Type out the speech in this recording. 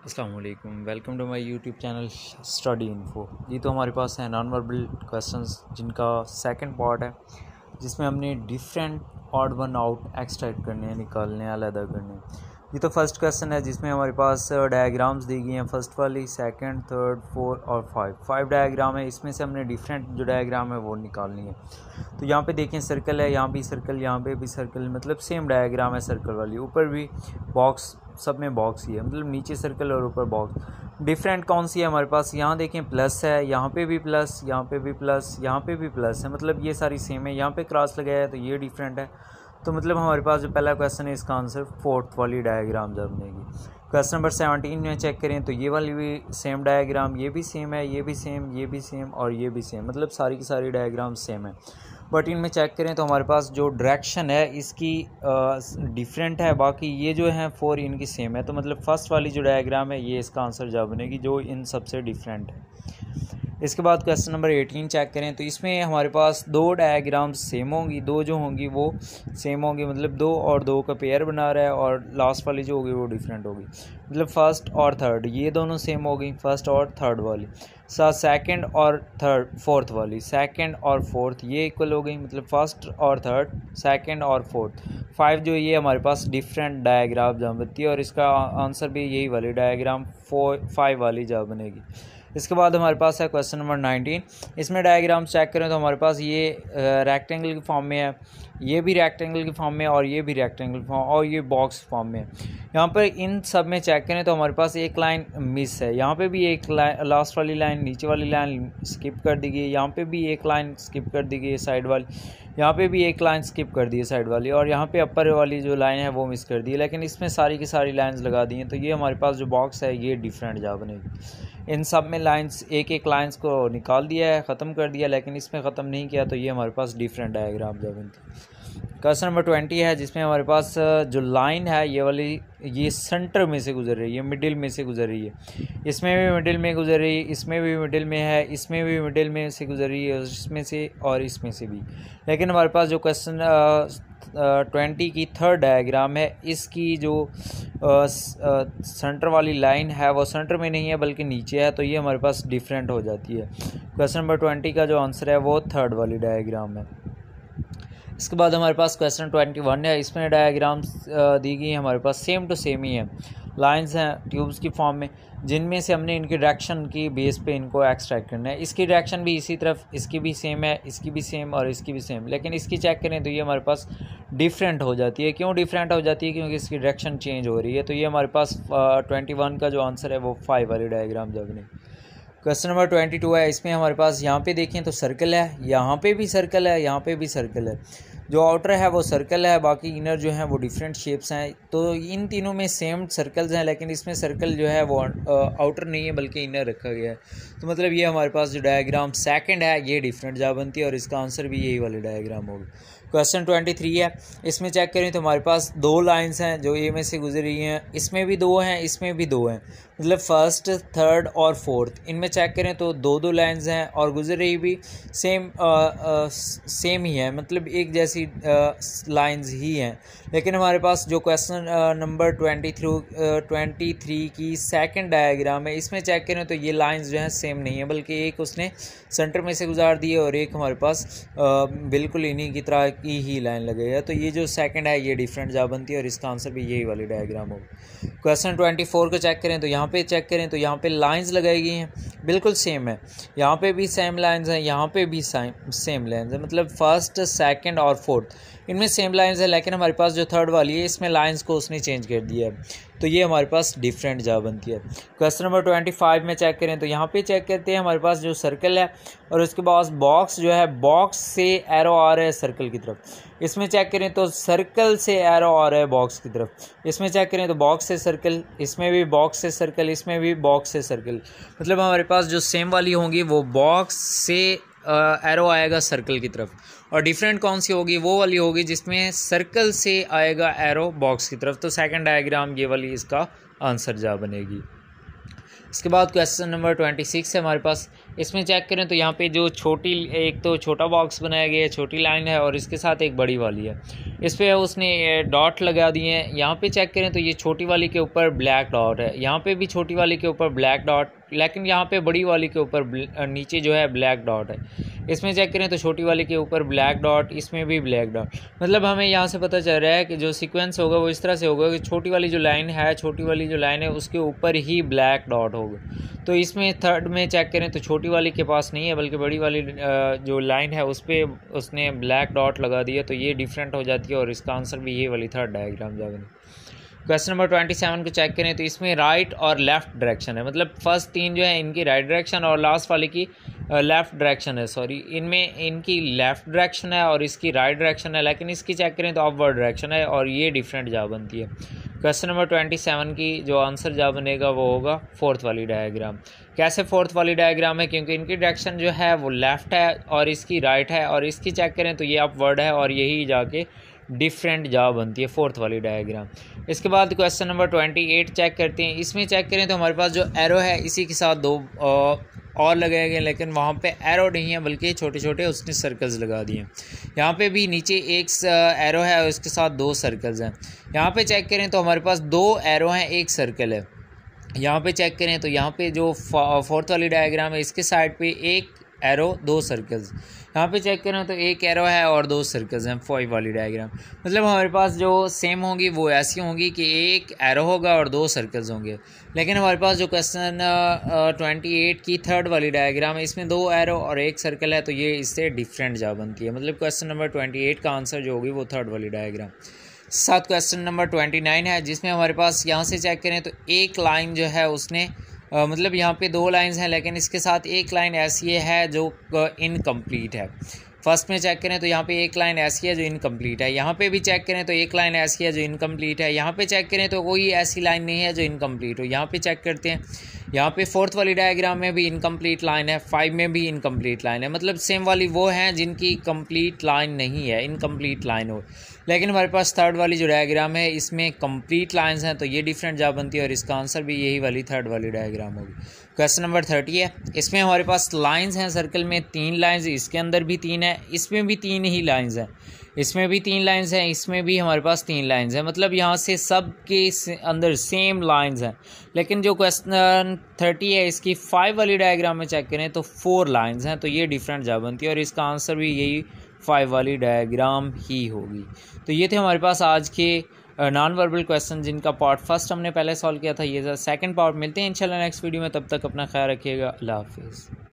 अस्सलाम वालेकुम, welcome to my YouTube channel study info. ये तो हमारे पास है नॉन वर्बल क्वेश्चंस जिनका सेकंड पार्ट है, जिसमें हमने different odd one out extract करने हैं, निकालने हैं, अलग करने हैं। ये तो फर्स्ट क्वेश्चन है जिसमें हमारे पास डायग्राम्स दी गई हैं, फर्स्ट वाली, सेकंड, थर्ड, फोर्थ और फाइव डायग्राम है। इसमें से हमने डिफरेंट जो डायग्राम है वो निकालनी है। तो यहाँ पे देखें सर्कल है, यहाँ भी सर्कल, यहाँ पे भी सर्कल, मतलब सेम डायग्राम है सर्कल वाली। ऊपर भी बॉक्स, सब में बॉक्स ही है, मतलब नीचे सर्कल और ऊपर बॉक्स। डिफरेंट कौन सी है हमारे पास? यहाँ देखें प्लस है, यहाँ पे भी प्लस, यहाँ पे भी प्लस, यहाँ पे भी प्लस है, मतलब ये सारी सेम है। यहाँ पे क्रॉस लगाया है तो ये डिफरेंट है। तो मतलब हमारे पास जो पहला क्वेश्चन है इसका आंसर फोर्थ वाली डायग्राम जब बनेगी। क्वेश्चन नंबर 17 में चेक करें तो ये वाली भी सेम डायग्राम, ये भी सेम है, ये भी सेम, ये भी सेम और ये भी सेम, मतलब सारी की सारी डायग्राम सेम है। बट इनमें चेक करें तो हमारे पास जो डायरेक्शन है इसकी डिफरेंट है, बाकी ये जो है 4 इनकी सेम है। तो मतलब फर्स्ट वाली जो डायग्राम है ये इसका आंसर जब बनेगी, जो इन सबसे डिफरेंट है। इसके बाद क्वेश्चन नंबर 18 चेक करें तो इसमें हमारे पास दो डायग्राम सेम होंगी, दो जो होंगी वो सेम होंगी, मतलब 2 और 2 का पेयर बना रहा है, और लास्ट वाली जो होगी वो डिफरेंट होगी। मतलब फर्स्ट और थर्ड ये दोनों सेम हो गई, फर्स्ट और थर्ड वाली। सेकंड और थर्ड, फोर्थ वाली, सेकंड और फोर्थ ये इक्वल हो गई, मतलब फर्स्ट और थर्ड, सेकंड और फोर्थ। 5 जो ये हमारे पास डिफरेंट डायग्राम जहाँ बनती है, और इसका आंसर भी यही वाली डायग्राम 5 वाली जहाँ बनेगी। इसके बाद हमारे पास है क्वेश्चन नंबर 19। इसमें डायग्राम चेक करें तो हमारे पास ये रेक्टेंगल की फॉर्म में है, ये भी रेक्टेंगल की फॉर्म में, और ये भी रेक्टेंगल फॉर्म, और ये बॉक्स फॉर्म में है। यहाँ पर इन सब में चेक करें तो हमारे पास एक लाइन मिस है, यहाँ पे भी एक लाइन, लास्ट वाली लाइन, नीचे वाली लाइन स्किप कर दी गई, यहाँ पे भी एक लाइन स्किप कर दी गई साइड वाली, यहाँ पे भी एक लाइन स्किप कर दी है साइड वाली, और यहाँ पे अपर वाली जो लाइन है वो मिस कर दी है। लेकिन इसमें सारी की सारी लाइंस लगा दी हैं, तो ये हमारे पास जो बॉक्स है ये डिफरेंट जा बनेगी। इन सब में लाइंस, एक एक लाइंस को निकाल दिया है, ख़त्म कर दिया, लेकिन इसमें ख़त्म नहीं किया, तो ये हमारे पास डिफरेंट डायग्राम जा बनती। क्वेश्चन नंबर 20 है जिसमें हमारे पास जो लाइन है ये वाली, ये सेंटर में से गुजर रही है, मिडिल में से गुजर रही है, इसमें भी मिडिल में गुजर रही है, इसमें भी मिडिल में है, इसमें भी मिडिल में से गुजर रही है, इसमें से और इसमें से भी। लेकिन हमारे पास जो क्वेश्चन 20 की थर्ड डायग्राम है, इसकी जो सेंटर वाली लाइन है वो सेंटर में नहीं है बल्कि नीचे है, तो ये हमारे पास डिफरेंट हो जाती है। क्वेश्चन नंबर 20 का जो आंसर है वो थर्ड वाली डायग्राम है। इसके बाद हमारे पास क्वेश्चन 21 है। इसमें डायग्राम्स दी गई हैं, हमारे पास सेम टू सेम ही है, लाइंस हैं ट्यूब्स की फॉर्म में, जिनमें से हमने इनकी डायरेक्शन की बेस पे इनको एक्सट्रैक्ट करना है। इसकी डायरेक्शन भी इसी तरफ, इसकी भी सेम है, इसकी भी सेम और इसकी भी सेम, लेकिन इसकी चेक करें तो ये हमारे पास डिफरेंट हो जाती है। क्यों डिफरेंट हो जाती है? क्योंकि इसकी डायरेक्शन चेंज हो रही है। तो ये हमारे पास 21 का जो आंसर है वो 5 वाली डायग्राम जब नहीं। क्वेश्चन नंबर 22 है। इसमें हमारे पास यहाँ पे देखें तो सर्कल है, यहाँ पे भी सर्कल है, यहाँ पे भी सर्कल है। जो आउटर है वो सर्कल है, बाकी इनर जो है वो डिफरेंट शेप्स हैं। तो इन तीनों में सेम सर्कल्स हैं, लेकिन इसमें सर्कल जो है वो आउटर नहीं है बल्कि इनर रखा गया है। तो मतलब ये हमारे पास जो डायग्राम सेकंड है ये डिफरेंट जा बनती है, और इसका आंसर भी यही वाली डायग्राम होगी। क्वेश्चन 23 है। इसमें चेक करें तो हमारे पास 2 लाइंस हैं जो ए में से गुजर रही हैं, इसमें भी 2 हैं, इसमें भी 2 हैं, मतलब फर्स्ट, थर्ड और फोर्थ। इनमें चेक करें तो 2 लाइंस हैं, और गुजर रही भी सेम ही है, मतलब एक जैसी लाइंस ही हैं। लेकिन हमारे पास जो क्वेश्चन नंबर 23 की सेकंड डायग्राम है, इसमें चेक करें तो ये लाइंस जो हैं सेम नहीं है, बल्कि एक उसने सेंटर में से गुजार दी है और एक हमारे पास बिल्कुल इन्हीं की तरह की ही लाइन लगी है। तो ये जो सेकंड है ये डिफरेंट जा बनती है, और इसका आंसर भी यही वाली डायग्राम होगा। क्वेश्चन 24 को चेक करें तो यहाँ पे चेक करें तो यहाँ पे लाइंस लगाई गई हैं, बिल्कुल सेम है, यहाँ पे भी सेम लाइंस हैं, यहाँ पे भी सेम लाइंस है, मतलब फर्स्ट, सेकंड और फोर्थ इनमें सेम लाइंस है। लेकिन हमारे पास जो थर्ड वाली है इसमें लाइंस को उसने चेंज कर दिया है, तो ये हमारे पास डिफरेंट जा बनती है। क्वेश्चन नंबर 25 में चेक करें तो यहाँ पे चेक करते हैं हमारे पास जो सर्कल है, और उसके बाद बॉक्स जो है, बॉक्स से एरो आ रहा है सर्कल की तरफ। इसमें चेक करें तो सर्कल से एरो आ रहा है बॉक्स की तरफ। इसमें चेक करें तो बॉक्स से सर्कल, इसमें भी बॉक्स से सर्कल, इसमें भी बॉक्स से सर्कल। मतलब हमारे पास जो सेम वाली होंगी वो बॉक्स से एरो आएगा सर्कल की तरफ, और डिफरेंट कौन सी होगी? वो वाली होगी जिसमें सर्कल से आएगा एरो बॉक्स की तरफ। तो सेकंड डायग्राम ये वाली इसका आंसर जा बनेगी। इसके बाद क्वेश्चन नंबर 26 है हमारे पास। इसमें चेक करें तो यहाँ पे जो छोटी, एक तो छोटा बॉक्स बनाया गया है, छोटी लाइन है और इसके साथ एक बड़ी वाली है। इस पर उसने डॉट लगा दिए हैं। यहाँ पे चेक करें तो ये छोटी वाली के ऊपर ब्लैक डॉट है, यहाँ पे भी छोटी वाली के ऊपर ब्लैक डॉट, लेकिन यहाँ पे बड़ी वाली के ऊपर नीचे जो है ब्लैक डॉट है। इसमें चेक करें तो छोटी वाली के ऊपर ब्लैक डॉट, इसमें भी ब्लैक डॉट। मतलब हमें यहाँ से पता चल रहा है कि जो सीक्वेंस होगा वो इस तरह से होगा कि छोटी वाली जो लाइन है उसके ऊपर ही ब्लैक डॉट होगा। तो इसमें थर्ड में चेक करें तो छोटी वाली के पास नहीं है, बल्कि बड़ी वाली जो लाइन है उस पर उसने ब्लैक डॉट लगा दिया, तो ये डिफरेंट हो जाती है और इसका आंसर भी ये वाली थर्ड डायग्राम जाएगा। क्वेश्चन नंबर 27 को चेक करें तो इसमें राइट और लेफ़्ट डायरेक्शन है, मतलब फर्स्ट तीन जो है इनकी राइट डायरेक्शन और लास्ट वाले की लेफ़्ट डायरेक्शन है, सॉरी इनमें इनकी लेफ़्ट डायरेक्शन है और इसकी राइट डायरेक्शन है, लेकिन इसकी चेक करें तो अपवर्ड डायरेक्शन है और ये डिफरेंट जा बनती है। क्वेश्चन नंबर 27 की जो आंसर जा बनेगा वो होगा फोर्थ वाली डायग्राम। कैसे फोर्थ वाली डायग्राम है, क्योंकि इनकी डायरेक्शन जो है वो लेफ़्ट है और इसकी राइट है और इसकी चेक करें तो ये अपवर्ड है और यही जाके डिफरेंट जा बनती है फोर्थ वाली डायग्राम। इसके बाद क्वेश्चन नंबर 28 चेक करते हैं। इसमें चेक करें तो हमारे पास जो एरो है इसी के साथ दो और लगाए गए, लेकिन वहाँ पे एरो नहीं है बल्कि छोटे छोटे उसने सर्कल्स लगा दिए। यहाँ पे भी नीचे एक एरो है और इसके साथ दो सर्कल्स हैं। यहाँ पे चेक करें तो हमारे पास दो एरो हैं, एक सर्कल है। यहाँ पे चेक करें तो यहाँ पे जो फोर्थ वाली डायग्राम है इसके साइड पे एक एरो दो सर्कल्स, यहाँ पे चेक करें तो एक एरो है और दो सर्कल्स हैं 5 वाली डायग्राम। मतलब हमारे पास जो सेम होंगी वो ऐसी होंगी कि एक एरो होगा और दो सर्कल्स होंगे, लेकिन हमारे पास जो क्वेश्चन 28 की थर्ड वाली डायग्राम है इसमें दो एरो और एक सर्कल है, तो ये इससे डिफरेंट जा बनती है। मतलब क्वेश्चन नंबर 28 का आंसर जो होगी वो थर्ड वाली डायग्राम। साथ क्वेश्चन नंबर 29 है, जिसमें हमारे पास यहाँ से चेक करें तो एक लाइन जो है उसने मतलब यहाँ पे दो लाइंस हैं, लेकिन इसके साथ एक लाइन ऐसी है जो इनकम्प्लीट है। फर्स्ट में चेक करें तो यहाँ पे एक लाइन ऐसी है जो इनकम्प्लीट है, यहाँ पे भी चेक करें तो एक लाइन ऐसी है जो इनकम्प्लीट है, यहाँ पे चेक करें तो कोई ऐसी लाइन नहीं है जो इनकम्प्लीट हो। यहाँ पे चेक करते हैं, यहाँ पे फोर्थ वाली डायग्राम में भी इनकम्प्लीट लाइन है, 5 में भी इनकम्प्लीट लाइन है। मतलब सेम वाली वो हैं जिनकी कंप्लीट लाइन नहीं है, इनकम्प्लीट लाइन हो। लेकिन हमारे पास थर्ड वाली जो डायग्राम है इसमें कंप्लीट लाइंस हैं, तो ये डिफरेंट जा बनती है और इसका आंसर भी यही वाली थर्ड वाली डायग्राम होगी। क्वेश्चन नंबर 30 है। इसमें हमारे पास लाइंस हैं सर्कल में 3 लाइंस, इसके अंदर भी 3 है, इसमें भी 3 ही लाइंस हैं, इसमें भी 3 लाइंस हैं, इसमें भी हमारे पास 3 लाइंस हैं। मतलब यहाँ से सब के अंदर सेम लाइंस हैं। लेकिन जो क्वेश्चन 30 है इसकी 5 वाली डायग्राम में चेक करें तो 4 लाइंस हैं, तो ये डिफरेंट जा बनती है और इसका आंसर भी यही 5 वाली डायग्राम ही होगी। तो ये थे हमारे पास आज के नॉन वर्बल क्वेश्चन, जिनका पार्ट फर्स्ट हमने पहले सॉल्व किया था। ये सेकंड पार्ट मिलते हैं इंशाल्लाह नेक्स्ट वीडियो में। तब तक अपना ख्याल रखिएगा। अल्लाह हाफिज़।